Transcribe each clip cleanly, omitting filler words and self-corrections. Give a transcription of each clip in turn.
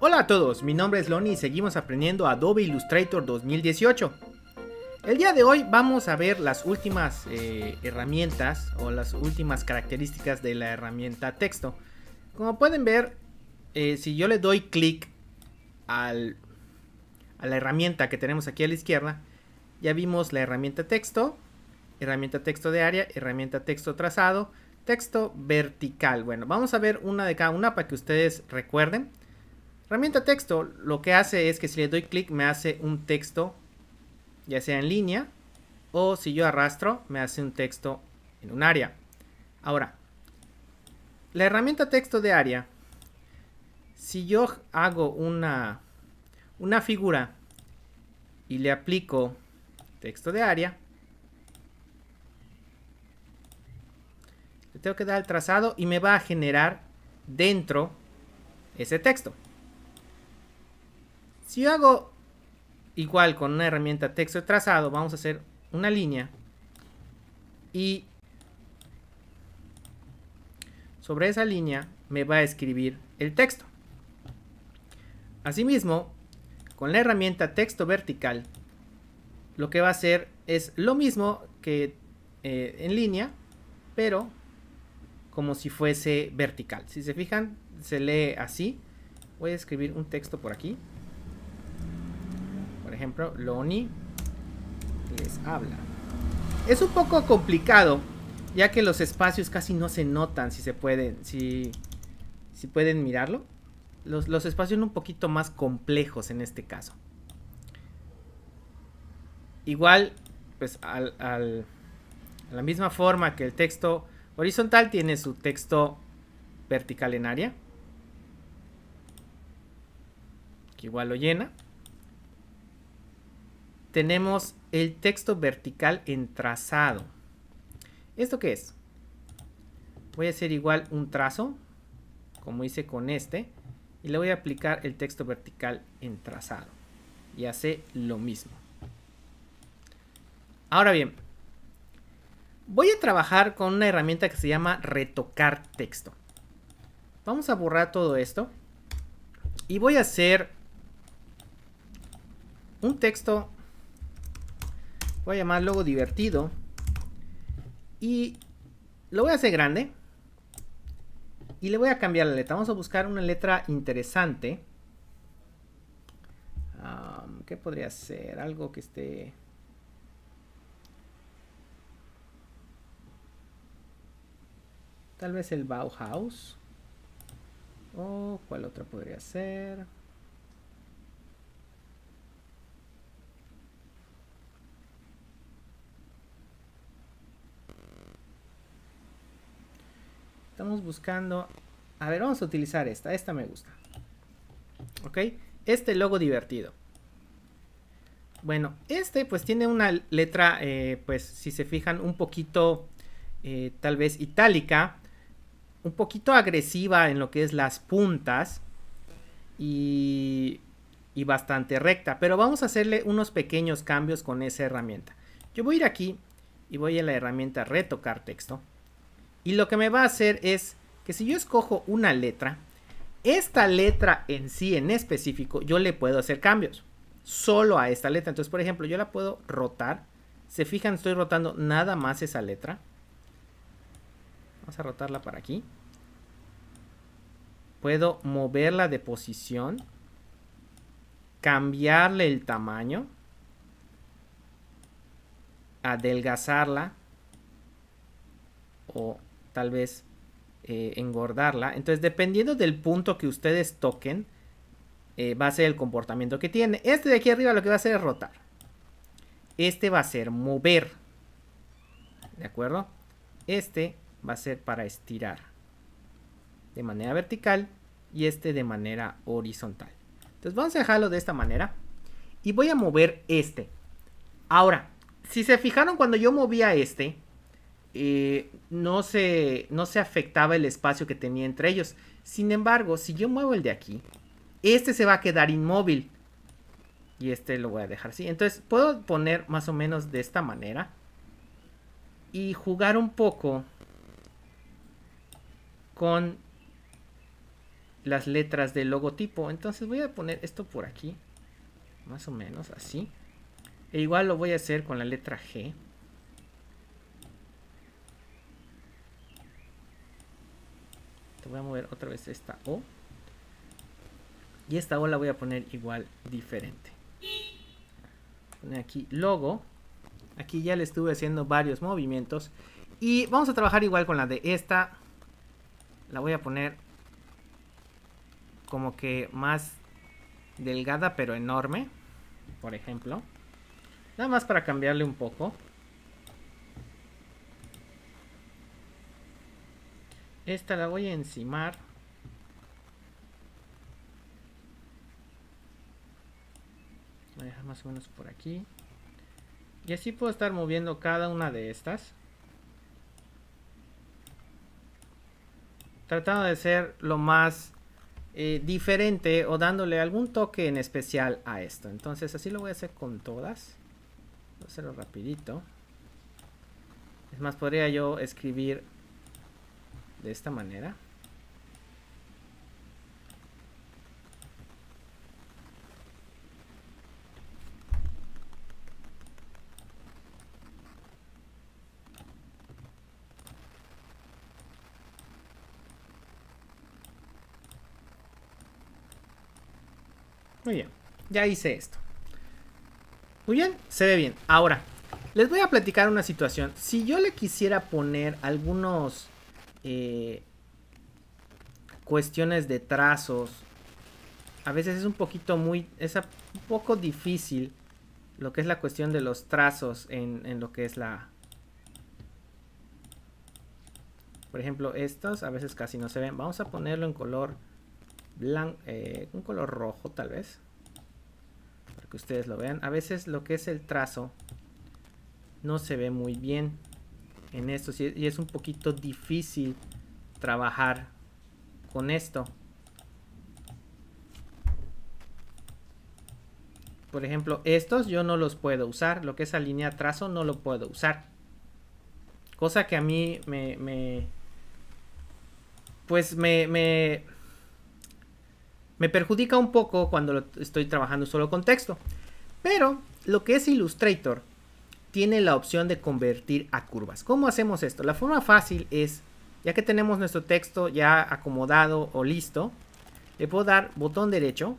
Hola a todos, mi nombre es Lonnie y seguimos aprendiendo Adobe Illustrator 2018. El día de hoy vamos a ver las últimas herramientas o las últimas características de la herramienta texto. Como pueden ver, si yo le doy clic a la herramienta que tenemos aquí a la izquierda, ya vimos la herramienta texto de área, herramienta texto trazado, texto vertical. Bueno, vamos a ver una de cada una para que ustedes recuerden. Herramienta texto lo que hace es que si le doy clic me hace un texto, ya sea en línea, o si yo arrastro me hace un texto en un área. Ahora, la herramienta texto de área, si yo hago una figura y le aplico texto de área, le tengo que dar el trazado y me va a generar dentro ese texto. Si yo hago igual con una herramienta texto de trazado, vamos a hacer una línea y sobre esa línea me va a escribir el texto. Asimismo, con la herramienta texto vertical, lo que va a hacer es lo mismo que en línea, pero como si fuese vertical. Si se fijan, se lee así. Voy a escribir un texto por aquí. Por ejemplo, Lonnie les habla. Es un poco complicado, ya que los espacios casi no se notan. Si pueden mirarlo. Los espacios son un poquito más complejos en este caso. Igual, pues a la misma forma que el texto horizontal tiene su texto vertical en área, que igual lo llena. Tenemos el texto vertical en trazado. ¿Esto qué es? Voy a hacer igual un trazo, como hice con este, y le voy a aplicar el texto vertical en trazado. Y hace lo mismo. Ahora bien, voy a trabajar con una herramienta que se llama retocar texto. Vamos a borrar todo esto. Y voy a hacer un texto. Voy a llamar logo divertido. Y lo voy a hacer grande. Y le voy a cambiar la letra. Vamos a buscar una letra interesante. ¿Qué podría ser? Algo que esté... Tal vez el Bauhaus. O ¿cuál otra podría ser? Estamos buscando... A ver, vamos a utilizar esta. Esta me gusta. ¿Ok? Este logo divertido. Bueno, este pues tiene una letra, pues si se fijan, un poquito, tal vez itálica. Un poquito agresiva en lo que es las puntas. Y bastante recta. Pero vamos a hacerle unos pequeños cambios con esa herramienta. Yo voy a ir aquí y voy a la herramienta retocar texto. Y lo que me va a hacer es que si yo escojo una letra, esta letra en sí, en específico, yo le puedo hacer cambios. Solo a esta letra. Entonces, por ejemplo, yo la puedo rotar. Se fijan, estoy rotando nada más esa letra. Vamos a rotarla para aquí. Puedo moverla de posición. Cambiarle el tamaño. Adelgazarla. O tal vez engordarla. Entonces, dependiendo del punto que ustedes toquen, va a ser el comportamiento que tiene. Este de aquí arriba lo que va a hacer es rotar. Este va a ser mover. ¿De acuerdo? Este va a ser para estirar de manera vertical y este de manera horizontal. Entonces vamos a dejarlo de esta manera y voy a mover este. Ahora, si se fijaron, cuando yo movía este, no se afectaba el espacio que tenía entre ellos. Sin embargo, si yo muevo el de aquí, este se va a quedar inmóvil y este lo voy a dejar así. Entonces puedo poner más o menos de esta manera y jugar un poco con las letras del logotipo. Entonces voy a poner esto por aquí, más o menos así. E igual lo voy a hacer con la letra G. Te voy a mover otra vez esta O. Y esta O la voy a poner igual diferente. Poner aquí logo. Aquí ya le estuve haciendo varios movimientos. Y vamos a trabajar igual con la de esta. La voy a poner como que más delgada pero enorme. Por ejemplo. Nada más para cambiarle un poco. Esta la voy a encimar. Voy a dejar más o menos por aquí. Y así puedo estar moviendo cada una de estas. Tratando de ser lo más diferente o dándole algún toque en especial a esto. Entonces así lo voy a hacer con todas. Voy a hacerlo rapidito. Es más, podría yo escribir de esta manera. Muy bien, ya hice esto. Muy bien, se ve bien. Ahora, les voy a platicar una situación. Si yo le quisiera poner algunos cuestiones de trazos, a veces es un poquito un poco difícil lo que es la cuestión de los trazos en lo que es la... Por ejemplo, estos a veces casi no se ven. Vamos a ponerlo en color blanco, un color rojo tal vez, para que ustedes lo vean. A veces lo que es el trazo no se ve muy bien en esto y es un poquito difícil trabajar con esto. Por ejemplo, estos yo no los puedo usar. Lo que es alinear trazo no lo puedo usar. Cosa que a mí me perjudica un poco cuando estoy trabajando solo con texto. Pero lo que es Illustrator tiene la opción de convertir a curvas. ¿Cómo hacemos esto? La forma fácil es, ya que tenemos nuestro texto ya acomodado o listo, le puedo dar botón derecho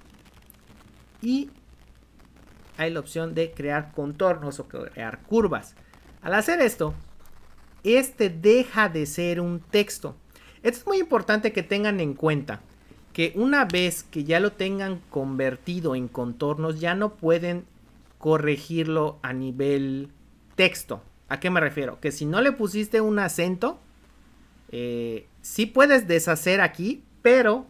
y hay la opción de crear contornos o crear curvas. Al hacer esto, este deja de ser un texto. Esto es muy importante que tengan en cuenta que una vez que ya lo tengan convertido en contornos, ya no pueden corregirlo a nivel texto. ¿A qué me refiero? Que si no le pusiste un acento, sí puedes deshacer aquí, pero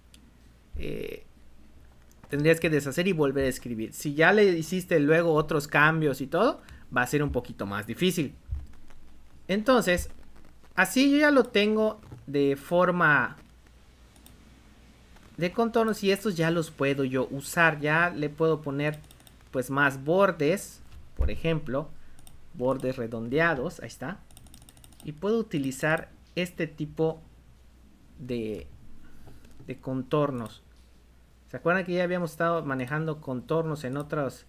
tendrías que deshacer y volver a escribir. Si ya le hiciste luego otros cambios y todo, va a ser un poquito más difícil. Entonces, así yo ya lo tengo de forma de contornos y estos ya los puedo yo usar. Ya le puedo poner pues más bordes, por ejemplo, bordes redondeados, ahí está. Y puedo utilizar este tipo de contornos. ¿Se acuerdan que ya habíamos estado manejando contornos en otros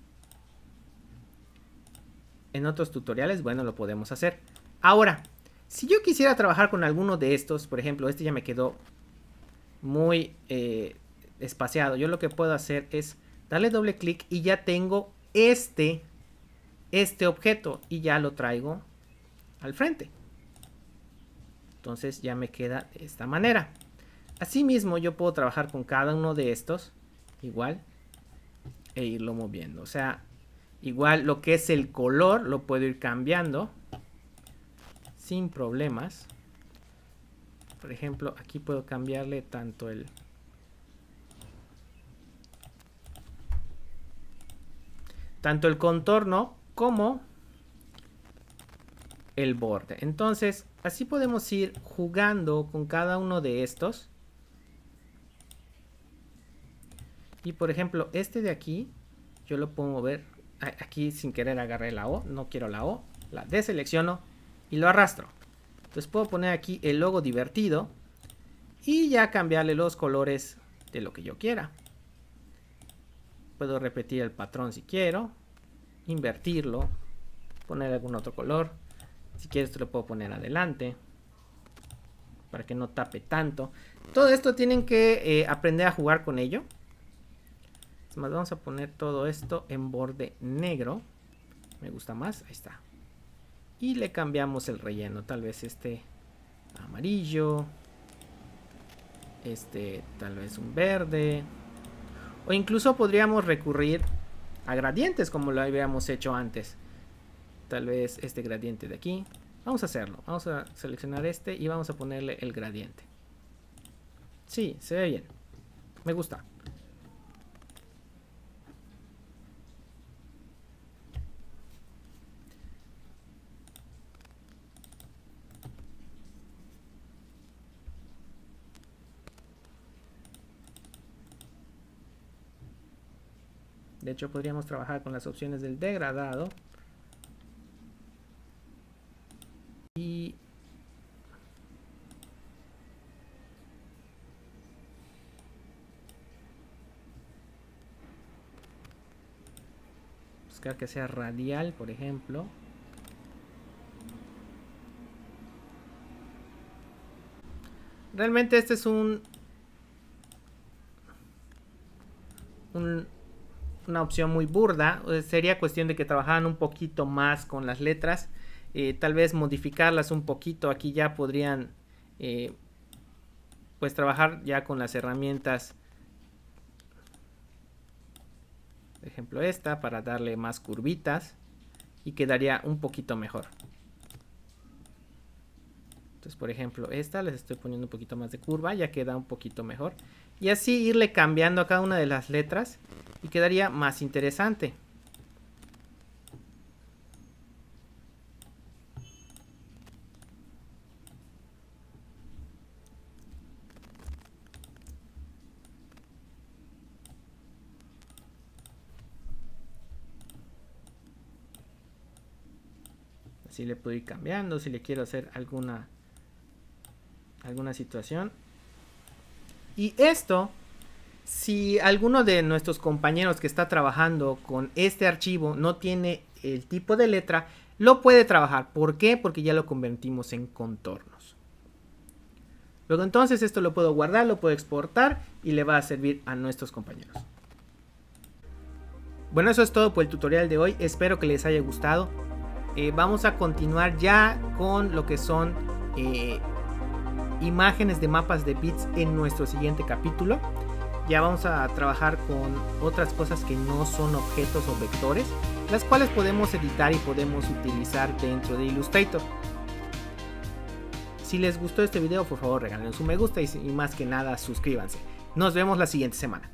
tutoriales? Bueno, lo podemos hacer. Ahora, si yo quisiera trabajar con alguno de estos, por ejemplo, este ya me quedó muy espaciado. Yo lo que puedo hacer es darle doble clic y ya tengo este objeto y ya lo traigo al frente. Entonces ya me queda de esta manera. Asimismo, yo puedo trabajar con cada uno de estos igual e irlo moviendo. O sea, igual lo que es el color lo puedo ir cambiando sin problemas. Por ejemplo, aquí puedo cambiarle tanto el contorno como el borde. Entonces, así podemos ir jugando con cada uno de estos. Y por ejemplo, este de aquí, yo lo puedo mover. Aquí sin querer agarré la O, no quiero la O. La deselecciono y lo arrastro. Entonces puedo poner aquí el logo divertido. y ya cambiarle los colores de lo que yo quiera. Puedo repetir el patrón si quiero, invertirlo, poner algún otro color. Si quiero esto lo puedo poner adelante para que no tape tanto. Todo esto tienen que aprender a jugar con ello. Es más, vamos a poner todo esto en borde negro. Me gusta más, ahí está. Y le cambiamos el relleno, tal vez este amarillo, este tal vez un verde, o incluso podríamos recurrir a gradientes como lo habíamos hecho antes. Tal vez este gradiente de aquí. Vamos a hacerlo, vamos a seleccionar este y vamos a ponerle el gradiente. Sí, se ve bien, me gusta. De hecho, podríamos trabajar con las opciones del degradado. Y buscar que sea radial, por ejemplo. Realmente este es una opción muy burda. Sería cuestión de que trabajaran un poquito más con las letras, tal vez modificarlas un poquito. Aquí ya podrían pues trabajar ya con las herramientas, por ejemplo esta, para darle más curvitas y quedaría un poquito mejor. Entonces, por ejemplo, esta les estoy poniendo un poquito más de curva, ya queda un poquito mejor. Y así irle cambiando a cada una de las letras y quedaría más interesante. Así le puedo ir cambiando si le quiero hacer alguna situación. Y esto, si alguno de nuestros compañeros que está trabajando con este archivo no tiene el tipo de letra, lo puede trabajar. ¿Por qué? Porque ya lo convertimos en contornos. Luego entonces esto lo puedo guardar, lo puedo exportar y le va a servir a nuestros compañeros. Bueno, eso es todo por el tutorial de hoy. Espero que les haya gustado. Vamos a continuar ya con lo que son imágenes de mapas de bits en nuestro siguiente capítulo. Ya vamos a trabajar con otras cosas que no son objetos o vectores, las cuales podemos editar y podemos utilizar dentro de Illustrator. Si les gustó este video, por favor regálenos un me gusta y más que nada suscríbanse. Nos vemos la siguiente semana.